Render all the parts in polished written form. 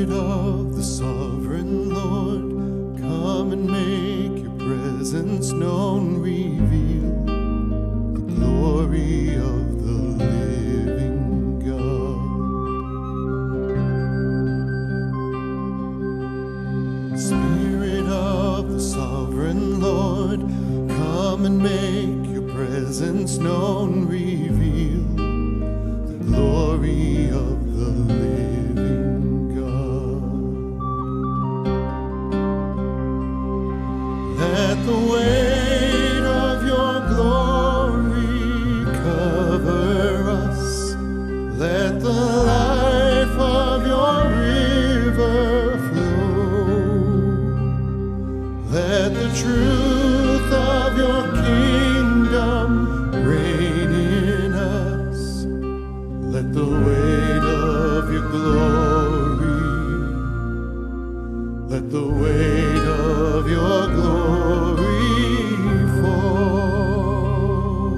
Spirit of the sovereign Lord, come and make your presence known. Reveal the glory of the living God. Spirit of the sovereign Lord, come and make your presence known. Reveal the glory of the living God. Let the weight of your glory cover us. Let the life of your river flow. Let the truth of your kingdom reign in us. Let the weight of your glory, let the weight of your glory fall.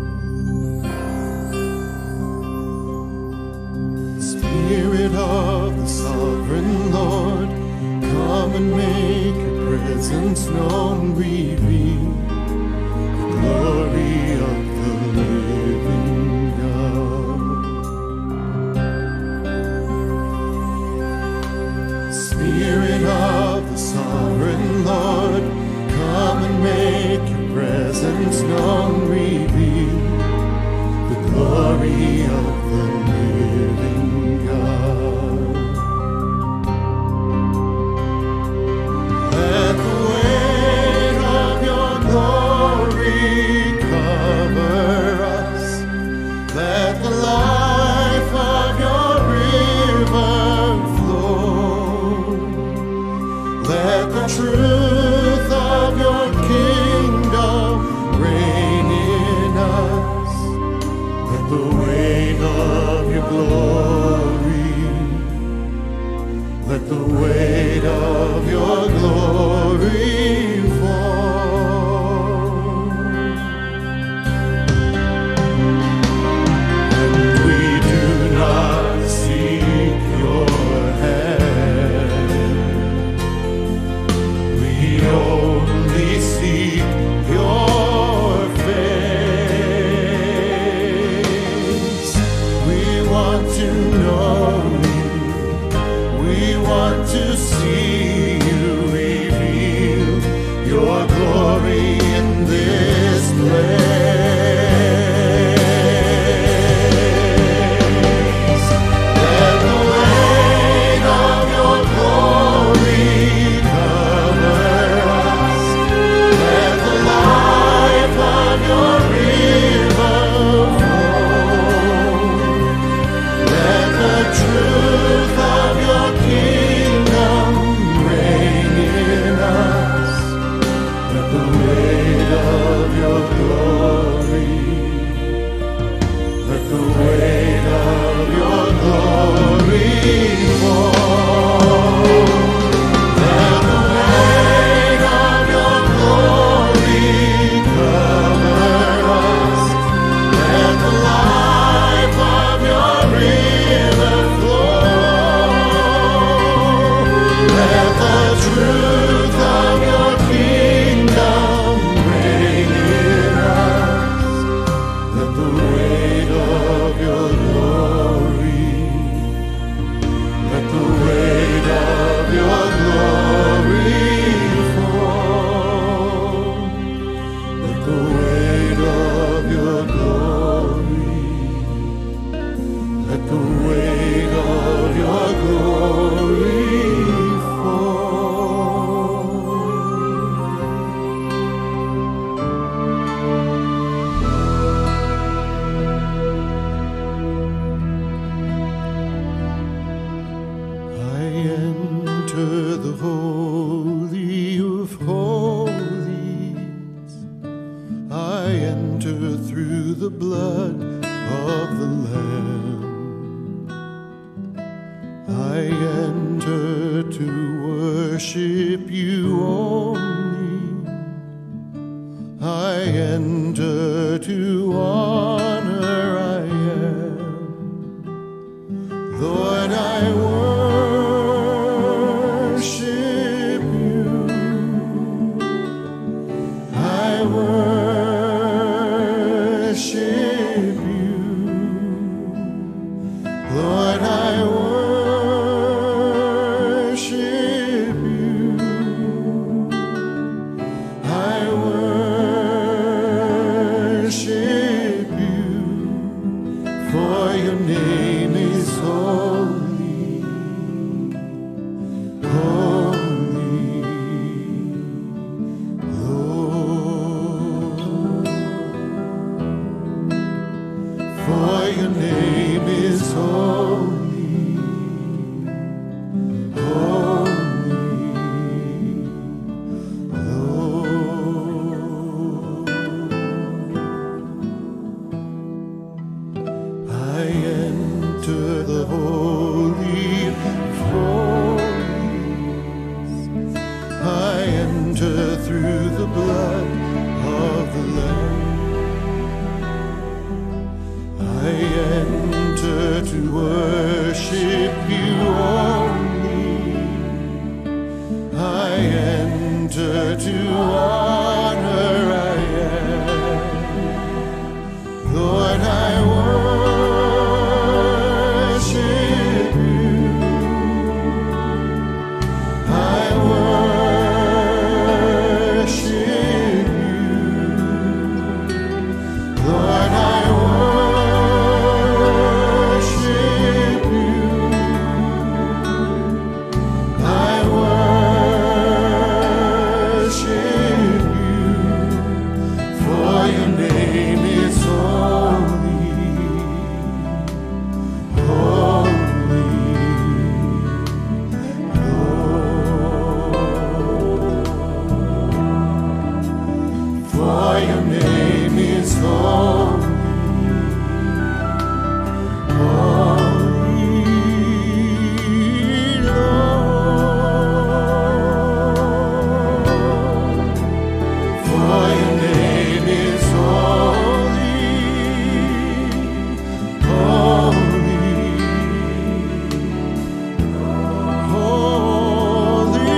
Spirit of the sovereign Lord, come and make your presence known. Reveal the glory of the living God. Spirit of the sovereign Lord, come and make your presence known. Reveal the glory of the living God. Let the weight of your glory cover us. Let the life of your river flow. Let the truth of your kingdom reign in us. Let the weight of your glory, let the weight of your glory fall. And we do not seek your hand, we only seek your face. We want to know you, we want to see you. Reveal your glory in this place. Let the weight of your glory cover us. Let the life of your river flow. Let the truth of your kingdom reign in us. Let the weight of your glory, let the weight of your glory fall. Let the weight of your glory cover us. Let the life of your river flow. Let the truth of your kingdom reign in us. Let the weight of your glory, let the weight of your glory fall. Let the weight of your glory, let the weight of your glory fall. I enter the Holy of Holies. I enter through the blood of the Lamb. I enter to worship you only. I enter to honor I am. Lord, I worship Lord, I worship you. I worship you, for your name is holy, holy, Lord. For your name is holy, holy, Lord. I enter the holy of holies. I enter through the blood of the Lamb. I enter to worship you only. I enter to honor I am. Lord, I worship you. I worship you. Lord, I worship you. I worship you, for your name is holy, holy, Lord. For your name is holy, holy, Lord. For your name is holy, holy, holy,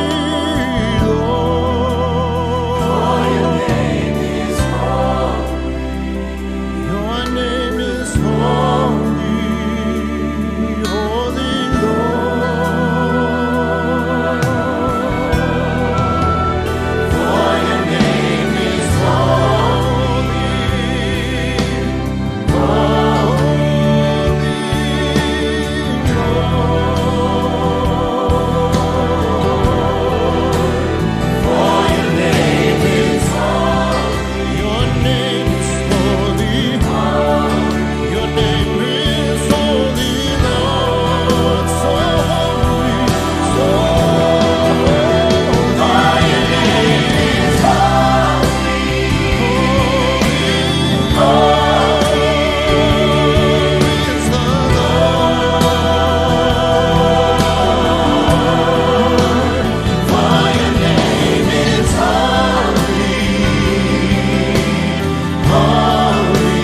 Lord. For your name is holy. Your name is holy, holy, Lord. For your name is holy, holy, Lord. For your name is holy. Your name is holy, your name is holy, Lord. So holy, so holy. For your name is holy, holy, is the Lord. For your name is holy, holy,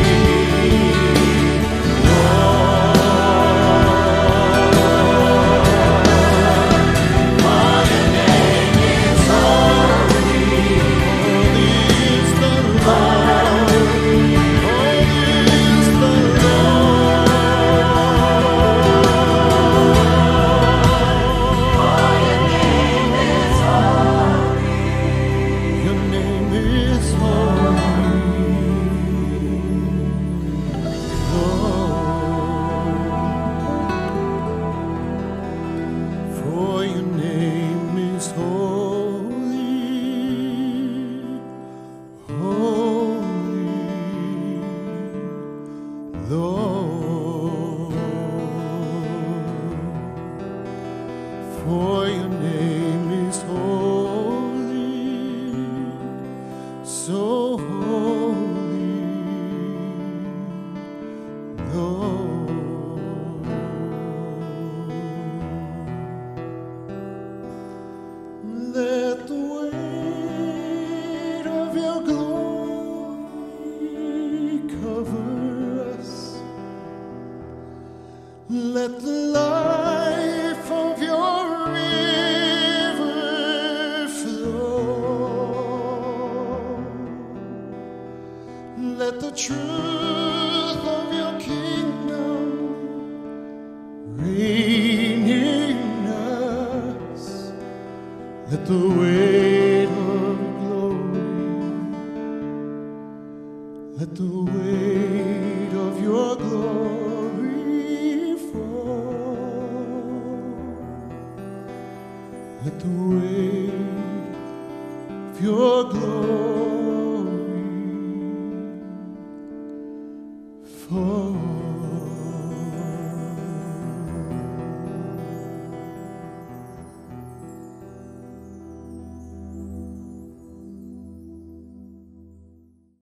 for your name is holy, holy, Lord. For your name is holy, so holy, Lord. Let the weight of your glory cover us. Let the life of your river flow. Let the truth of your kingdom Reign in us, let the weight of glory, let the weight of your glory fall, let the weight of your glory fall.